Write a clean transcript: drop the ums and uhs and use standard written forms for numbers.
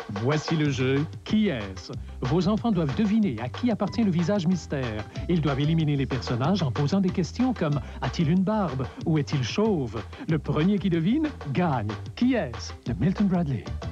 Voici le jeu Qui est-ce? Vos enfants doivent deviner à qui appartient le visage mystère. Ils doivent éliminer les personnages en posant des questions comme a-t-il une barbe ou est-il chauve? Le premier qui devine gagne. Qui est-ce? De Milton Bradley.